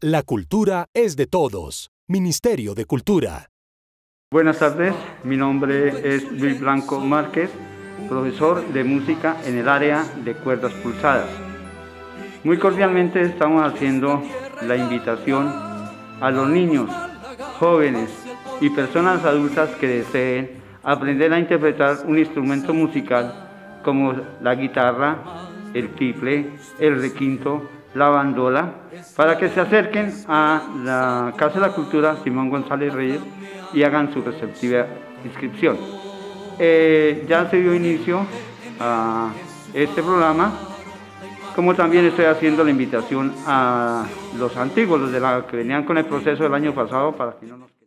La cultura es de todos. Ministerio de Cultura. Buenas tardes, mi nombre es Luis Blanco Márquez, profesor de música en el área de cuerdas pulsadas. Muy cordialmente estamos haciendo la invitación a los niños, jóvenes y personas adultas que deseen aprender a interpretar un instrumento musical como la guitarra, el tiple, el requinto, la bandola, para que se acerquen a la Casa de la Cultura Simón González Reyes y hagan su receptiva inscripción. Ya se dio inicio a este programa, como también estoy haciendo la invitación a los antiguos, los de la que venían con el proceso del año pasado, para que no nos